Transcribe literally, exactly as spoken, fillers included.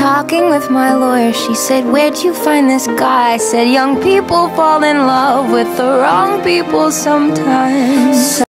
talking with my lawyer. She said, where'd you find this guy? I said, young people fall in love with the wrong people sometimes.